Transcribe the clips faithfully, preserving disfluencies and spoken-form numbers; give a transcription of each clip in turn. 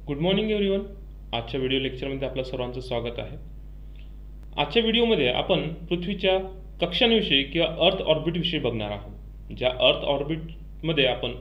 Good morning everyone. आजच्या video लेक्चरमध्ये आपलं सर्वांचं स्वागत आहे. आजच्या व्हिडिओमध्ये आपण पृथ्वीच्या कक्षांविषयी किंवा अर्थ ऑर्बिटविषयी बघणार आहोत. ज्या अर्थ ऑर्बिटमध्ये आपण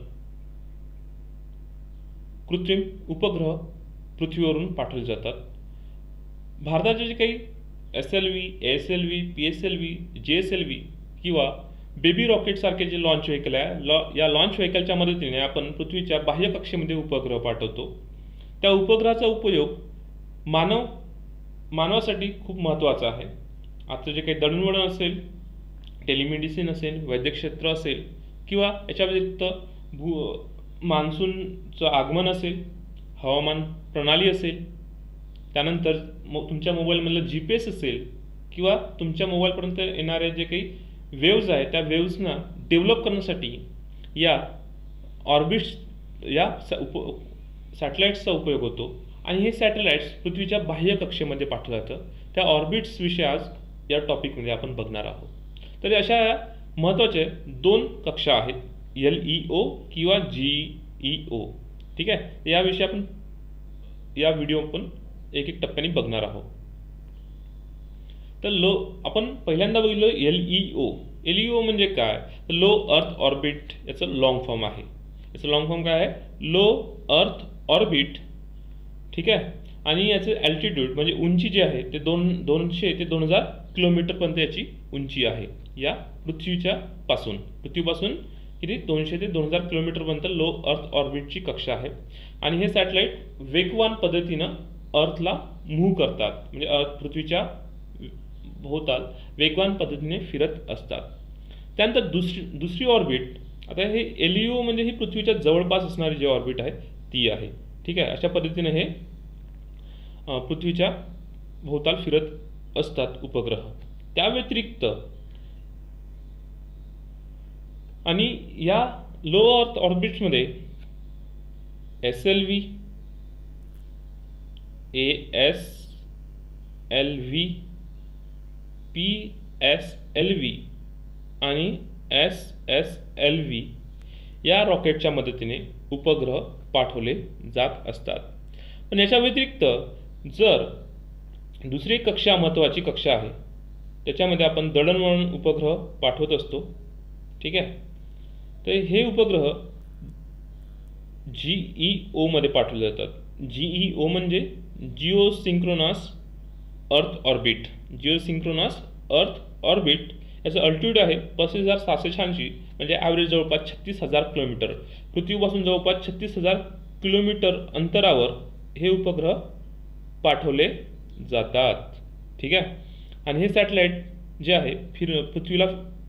कृत्रिम उपग्रह पृथ्वीवरून पाठवले जातात. भारताचे जे काही S L V, A S L V, P S L V, G S L V किंवा बेबी रॉकेटसारखे जे लॉन्च व्हेकल आहे, लॉ या लॉन्च व्हेकलच्या मदतीने आपण पृथ्वीच्या बाह्य कक्षेमध्ये उपग्रह पाठवतो. त्या उपग्रहाचा उपयोग मानव मानवासाठी खूप महत्त्वाचा आहे. आजचं जे काही दळणवळण असेल, टेलिमेडिसिन असेल, वैद्यक क्षेत्र असेल किंवा याच्या व्यतिरिक्त भू मान्सूनचं आगमन असेल, हवामान प्रणाली असेल, त्यानंतर मो तुमच्या मोबाईलमधलं जी पी एस असेल किंवा तुमच्या मोबाईलपर्यंत येणारे जे काही वेव्ज आहेत त्या वेव्सना डेव्हलप करण्यासाठी या ऑर्बिट्स या स उप सॅटेलाईट्सचा उपयोग होतो. आणि हे सॅटेलाईट्स पृथ्वीच्या बाह्य कक्षेमध्ये पाठवलं जातं. त्या ऑर्बिट्सविषयी आज या टॉपिकमध्ये आपण बघणार आहोत. तर अशा महत्त्वाचे दोन कक्षा आहेत, एल ई ओ किंवा जी ई ओ. ठीक आहे, याविषयी आपण या व्हिडिओ आपण एक एक टप्प्याने बघणार आहोत. तर लो आपण पहिल्यांदा बघितलं L E O. L E O म्हणजे काय? तर लो अर्थ ऑर्बिट याचं लॉंग फॉर्म आहे. याचं लॉंग फॉर्म काय आहे? Low earth orbit. ठीक आहे, आणि याचं ॲल्टिट्यूड म्हणजे उंची जी आहे ते दोन दोनशे ते दोन हजार किलोमीटरपर्यंत याची उंची आहे. या पृथ्वीच्या पासून पृथ्वीपासून किती दोनशे ते दोन हजार किलोमीटरपर्यंत लो अर्थ ऑर्बिटची कक्षा आहे. आणि हे सॅटेलाईट वेगवान पद्धतीनं अर्थला मूव्ह करतात, म्हणजे अर्थ पृथ्वीच्या भोवताल वेगवान पद्धतीने फिरत असतात. त्यानंतर दुसरी दुसरी ऑर्बिट, आता हे एल ई ओ म्हणजे ही पृथ्वीच्या जवळपास असणारी जी ऑर्बिट आहे ती आहे. ठीक आहे, अशा पद्धतीने हे पृथ्वीच्या भोवताल फिरत असतात उपग्रह. त्या व्यतिरिक्त आणि या लो अर्थ ऑर्बिट्समध्ये S L V, A S L V, P S L V आणि एस एस एल व्ही या रॉकेटच्या मदतीने उपग्रह पाठवले जात असतात. पण याच्या व्यतिरिक्त जर दुसरी कक्षा महत्त्वाची कक्षा आहे, त्याच्यामध्ये आपण दळणवळण उपग्रह पाठवत असतो. ठीक आहे, तर हे उपग्रह जी ई ओमध्ये पाठवले जातात. जी ई ओ म्हणजे geosynchronous earth orbit. Geosynchronous earth orbit याचं अल्टिट्यूड आहे पस्तीस हजार सहाशे शहाऐंशी, म्हणजे ॲव्हरेज जवळपास छत्तीस हजार किलोमीटर. पृथ्वीपासून जवळपास छत्तीस हजार किलोमीटर अंतरावर हे उपग्रह पाठवले जातात. ठीक आहे, आणि हे सॅटेलाईट जे आहे फिर पृथ्वीला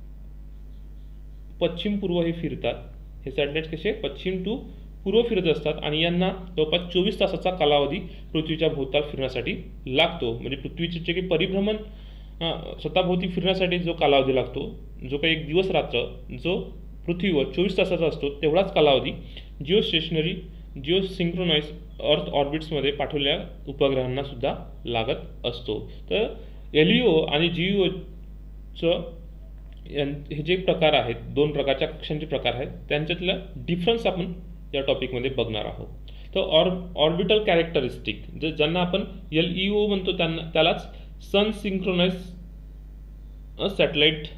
पश्चिम पूर्व हे फिरतात. हे सॅटेलाईट कसे पश्चिम टू पूर्व फिरत असतात आणि यांना जवळपास चोवीस तासाचा कालावधी पृथ्वीच्या भोवताल फिरण्यासाठी लागतो. म्हणजे पृथ्वीचे जे काही परिभ्रमण स्वतःभोवती फिरण्यासाठी जो कालावधी लागतो, जो काही एक दिवस रात्र जो पृथ्वीवर चोवीस तासाचा असतो, तेवढाच कालावधी जिओ स्टेशनरी जिओ सिंक्रोनाइज अर्थ ऑर्बिट्समध्ये पाठवलेल्या उपग्रहांना सुद्धा लागत असतो. तर एल ई ओ आणि जी ई ओचं हे जे प्रकार आहेत, दोन प्रकारच्या कक्षांचे प्रकार आहेत, त्यांच्यातलं डिफरन्स आपण या टॉपिकमध्ये बघणार आहोत. तर ऑर ऑर्बिटल कॅरेक्टरिस्टिक जे ज्यांना आपण एल ई ओ म्हणतो त्यांना त्यालाच सन सिंक्रोनाइज सॅटेलाईट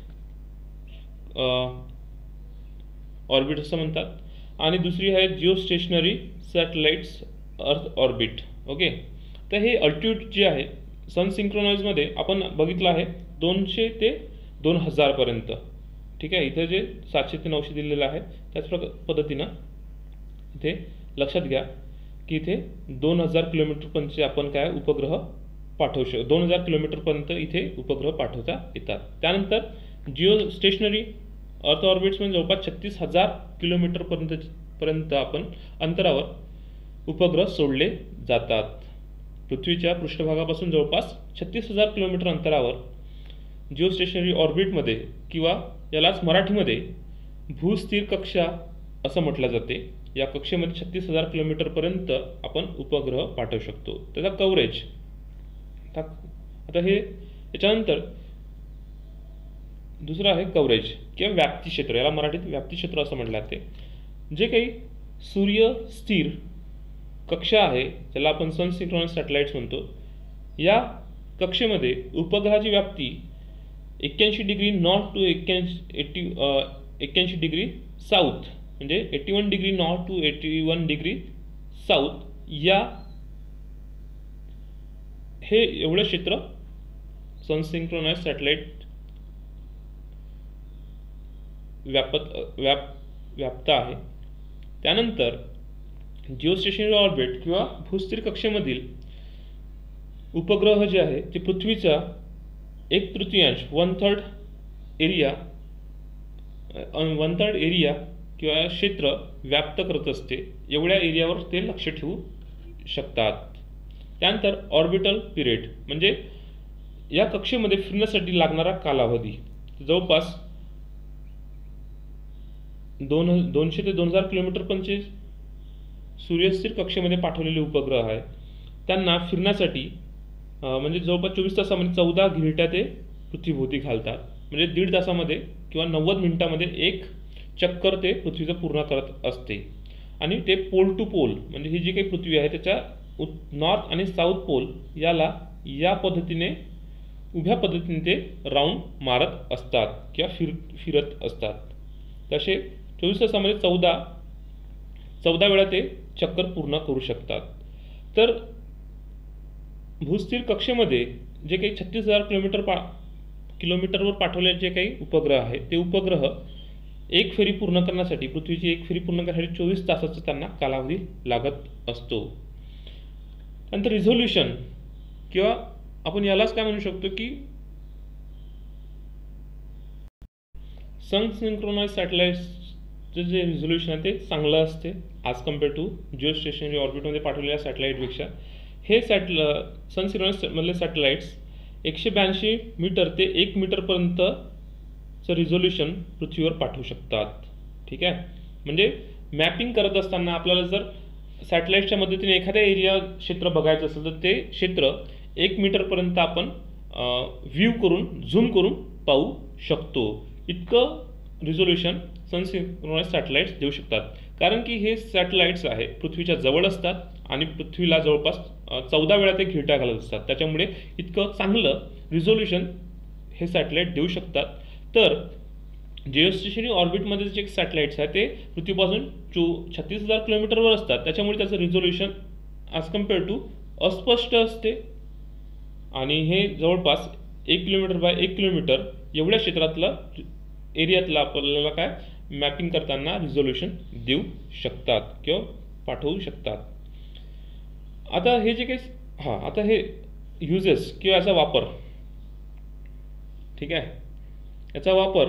ऑर्बिट असं म्हणतात. आणि दुसरी आहे geostationary satellites earth orbit. Okay, तर हे अल्टिट्यूड जे आहे सन सिंक्रोनाइजमध्ये आपण बघितलं आहे दोनशे ते दोन हजारपर्यंत. ठीक आहे, इथं जे सातशे ते नऊशे दिलेलं आहे त्याच प्रकार पद्धतीनं इथे लक्षात घ्या की इथे दोन हजार किलोमीटरपर्यंतचे आपण काय उपग्रह पाठवू शकतो. दोन हजार किलोमीटरपर्यंत इथे उपग्रह पाठवता येतात. त्यानंतर जिओ स्टेशनरी अर्थ ऑर्बिट्समध्ये जवळपास छत्तीस हजार किलोमीटरपर्यंत पर्यंत आपण अंतरावर उपग्रह सोडले जातात. पृथ्वीच्या पृष्ठभागापासून जवळपास छत्तीस हजार किलोमीटर अंतरावर जिओ स्टेशनरी ऑर्बिटमध्ये किंवा यालाच मराठीमध्ये भूस्थिर कक्षा असं म्हटलं जाते. या कक्षेमध्ये छत्तीस हजार किलोमीटरपर्यंत आपण उपग्रह पाठवू शकतो. त्याचा कव्हरेज आता हे याच्यानंतर दुसरं आहे कव्हरेज किंवा व्याप्ती क्षेत्र. याला मराठीत व्याप्ती क्षेत्र असं म्हटलं जाते. जे काही सूर्य स्थिर कक्षा आहे ज्याला आपण सन सिंक्रोनस सॅटेलाइट्स म्हणतो, या कक्षेमध्ये उपग्रहाची व्याप्ती एक्क्याऐंशी डिग्री नॉर्थ टू एक्क्याऐंशी एटी एक्क्याऐंशी डिग्री साऊथ, म्हणजे eighty one degree north to eighty one degree south, या हे एवढं क्षेत्र सन सिंक्रोनाइज सॅटेलाइट व्यापत व्याप व्याप्त आहे. त्यानंतर जिओस्टेशनरी ऑर्बिट किंवा भूस्थिर कक्षेमधील उपग्रह जे आहे ते पृथ्वीचा एक तृतीयांश one third area one third area किंवा क्षेत्र व्याप्त करत असते, एवढ्या एरियावर ते लक्ष ठेवू शकतात. त्यानंतर ऑर्बिटल पिरियड म्हणजे या कक्षेमध्ये फिरण्यासाठी लागणारा कालावधी जवळपास दोन दोनशे ते दोन हजार किलोमीटर पर्यंतचे सूर्यस्थिर कक्षेमध्ये पाठवलेले उपग्रह आहे. त्यांना फिरण्यासाठी म्हणजे जवळपास चोवीस तासामध्ये चौदा घिरट्या ते पृथ्वीभोवती घालतात, म्हणजे दीड तासामध्ये किंवा नव्वद मिनिटामध्ये एक चक्कर ते पृथ्वीचं पूर्ण करत असते. आणि ते पोल टू पोल म्हणजे ही जी काही पृथ्वी आहे त्याच्या नॉर्थ आणि साऊथ पोल याला या पद्धतीने उभ्या पद्धतीने ते राऊंड मारत असतात किंवा फिर फिरत असतात. तसे चोवीस तासामध्ये चौदा चौदा वेळा ते चक्कर पूर्ण करू शकतात. तर भूस्थिर कक्षेमध्ये जे काही छत्तीस हजार किलोमीटर पा किलोमीटरवर पाठवलेले जे काही उपग्रह आहेत ते उपग्रह एक फेरी पूर्ण करण्यासाठी पृथ्वीची एक फेरी पूर्ण करण्यासाठी चोवीस तासाचा त्यांना कालावधी लागत असतो. नंतर रिझोल्युशन किंवा आपण यालाच काय म्हणू शकतो की सन सिंक्रोनाइज सॅटेलाइट्सचं जे रिझोल्युशन आहे ते चांगलं असते ॲज कम्पेअर टू जिओस्टेशनरी ऑर्बिटमध्ये पाठवलेल्या सॅटेलाइटपेक्षा. हे सॅटेल सन सिंक्रोनाइज मधले सॅटेलाइट्स एकशे ब्याऐंशी मीटर ते एक मीटरपर्यंतचं रिझोल्युशन पृथ्वीवर पाठवू शकतात. ठीक आहे, म्हणजे मॅपिंग करत असताना आपल्याला जर सॅटेलाइटच्या मदतीने एखाद्या एरिया क्षेत्र बघायचं असेल तर ते क्षेत्र एक मीटरपर्यंत आपण व्ह्यू करून झूम करून पाहू शकतो. इतकं रिझोल्युशन सन सिंक्रोनाइज सॅटेलाइट्स देऊ शकतात, कारण की हे सॅटेलाइट्स आहे पृथ्वीच्या जवळ असतात आणि पृथ्वीला जवळपास चौदा वेळा ते घिरट्या घालत असतात. त्याच्यामुळे इतकं चांगलं रिझोल्युशन हे सॅटेलाइट देऊ शकतात. तर जिओस्टेशनरी ऑर्बिटमध्ये जे सॅटेलाइट्स आहेत ते पृथ्वीपासून चो छत्तीस हजार किलोमीटरवर असतात, त्याच्यामुळे त्याचं रिझोल्युशन ॲज कम्पेअर टू अस्पष्ट असते आणि हे जवळपास एक किलोमीटर बाय एक किलोमीटर एवढ्या क्षेत्रातलं एरियातलं आपल्याला काय मॅपिंग करताना रिझोल्युशन देऊ शकतात किंवा पाठवू शकतात. आता हे जे काही हां आता हे युजेस किंवा याचा वापर, ठीक आहे, याचा वापर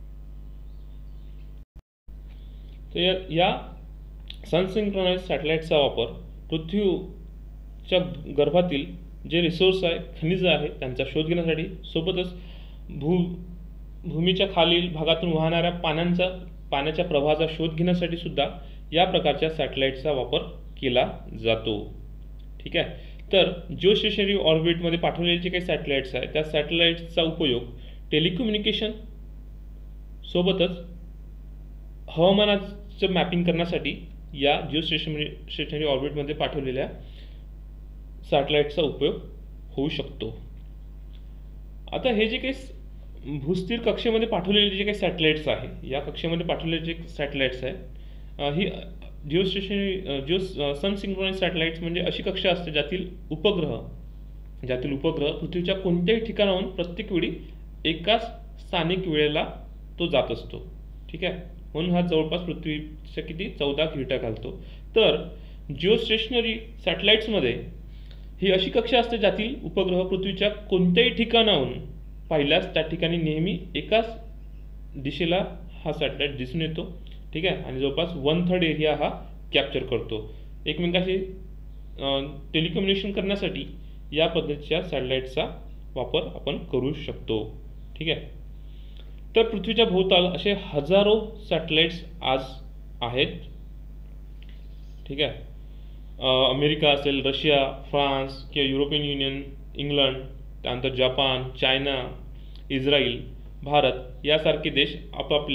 तर या, या सन सिंक्रोनाइज सॅटेलाइटचा वापर पृथ्वीच्या गर्भातील जे रिसोर्स आहे खनिज आहे त्यांचा शोध घेण्यासाठी, सोबतच भू भूमीच्या खालील भागातून वाहणाऱ्या पाण्याचा पाण्याच्या प्रवाहाचा शोध घेण्यासाठी सुद्धा या प्रकारच्या सॅटेलाइटचा वापर केला जातो. ठीक आहे, तर जिओस्टेशनरी ऑर्बिटमध्ये पाठवलेले जे काही सॅटेलाइट्स आहेत त्या सॅटेलाइट्सचा उपयोग टेलिकम्युनिकेशन सोबतच हवामानाचं मॅपिंग करण्यासाठी या जिओस्टेशनरी स्टेशनरी ऑर्बिटमध्ये पाठवलेल्या सॅटेलाइटचा उपयोग होऊ शकतो. आता हे जे काही भूस्थिर कक्षेमध्ये पाठवलेले जे काही सॅटेलाइट्स आहे या कक्षेमध्ये पाठवलेले जे सॅटेलाइट्स आहे ही geostationary geo sun synchronize satellites म्हणजे अशी कक्षा असते ज्यातील उपग्रह ज्यातील उपग्रह पृथ्वीच्या कोणत्याही ठिकाणाहून प्रत्येक वेळी एकाच स्थानिक वेळेला तो जात असतो. ठीक आहे, म्हणून हा जवळपास पृथ्वीच्या किती चौदा घिरट्या घालतो. तर जिओस्टेशनरी सॅटेलाइट्समध्ये ही अशी कक्षा असते ज्यातील उपग्रह पृथ्वीच्या कोणत्याही ठिकाणाहून पाहिल्यास त्या ठिकाणी नेहमी एकाच दिशेला हा सॅटेलाइट दिसून येतो. ठीक आहे, आणि जवळपास वन थर्ड एरिया हा कॅप्चर करतो. एकमेकांशी टेलिकम्युनिकेशन करण्यासाठी या पद्धतीच्या सॅटेलाइटचा वापर आपण करू शकतो. ठीक आहे, तर पृथ्वीच्या भोवताल असे हजारो सॅटेलाइट्स आज आहेत. ठीक आहे, अमेरिका असेल, रशिया, फ्रान्स किंवा युरोपियन युनियन, इंग्लंड, त्यानंतर जपान, चायना, इस्रायल, भारत यासारखे देश आपापल्या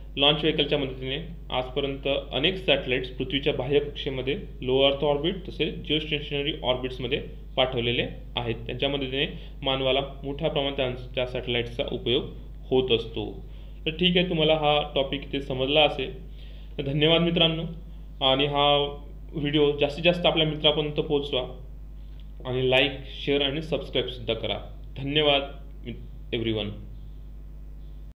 लॉन्च व्हेकलच्या मदतीने आजपर्यंत अनेक सॅटेलाइट्स पृथ्वीच्या बाह्य कक्षेमध्ये, लो अर्थ ऑर्बिट तसेच जिओ स्टेशनरी ऑर्बिट्समध्ये पाठवलेले आहेत. त्यांच्या मदतीने मानवाला मोठ्या प्रमाणात त्या सॅटेलाइट्सचा उपयोग होत असतो. तर ठीक आहे, तुम्हाला हा टॉपिक इथे समजला असेल. तर धन्यवाद मित्रांनो. आणि हा व्हिडिओ जास्तीत जास्त आपल्या मित्रापर्यंत पोहोचवा आणि लाईक, शेअर आणि सबस्क्राईबसुद्धा करा. धन्यवाद एव्हरीवन.